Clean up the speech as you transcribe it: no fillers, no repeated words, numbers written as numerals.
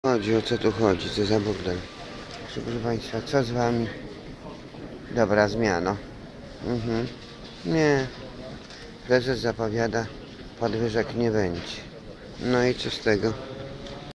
Chodzi, o co tu chodzi? Co za burdel? Proszę Państwa, co z Wami? Dobra zmiana. Nie. Prezes zapowiada, podwyżek nie będzie. No i co z tego?